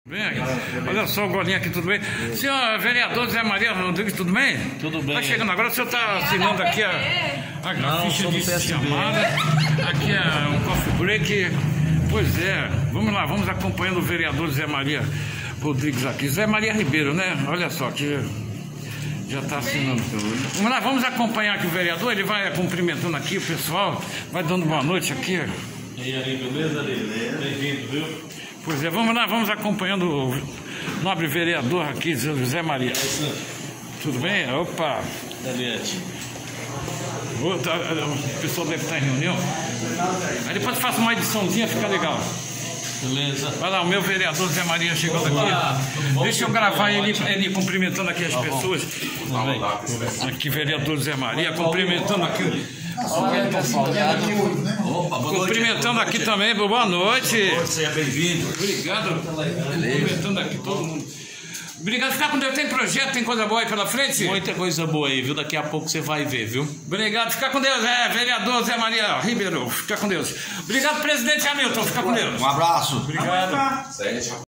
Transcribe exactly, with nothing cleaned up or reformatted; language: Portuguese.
Bem, olha só o Golinha aqui, tudo bem? Senhor vereador Zé Maria Rodrigues, tudo bem? Tudo bem. Tá chegando agora, o senhor tá assinando aqui a, a, a Não, ficha sou do de P S B. chamada, aqui é um coffee break. Pois é, vamos lá, vamos acompanhando o vereador Zé Maria Rodrigues aqui. Zé Maria Ribeiro, né? Olha só, que já tá assinando. Vamos lá, vamos acompanhar aqui o vereador, ele vai cumprimentando aqui o pessoal, vai dando boa noite aqui. E aí, Ari, beleza, Ari? Bem-vindo, viu? Pois é, vamos lá, vamos acompanhando o nobre vereador aqui, Zé Maria. Tudo bem? Opa! Daniete. O pessoal deve estar em reunião. Aí depois faço uma ediçãozinha, fica legal. Beleza. Olha lá, o meu vereador Zé Maria chegando aqui. Deixa eu gravar ele, ele cumprimentando aqui as pessoas. Aqui, vereador Zé Maria, cumprimentando aqui. Opa, Cumprimentando aqui também, boa noite. Seja bem-vindo. Obrigado. Cumprimentando aqui todo mundo. Obrigado, fica com Deus. Tem projeto, tem coisa boa aí pela frente? Muita coisa boa aí, viu? Daqui a pouco você vai ver, viu? Obrigado, fica com Deus, é, vereador Zé Maria Ribeiro, fica com Deus. Obrigado, presidente Hamilton, fica com Deus. Um abraço. Obrigado.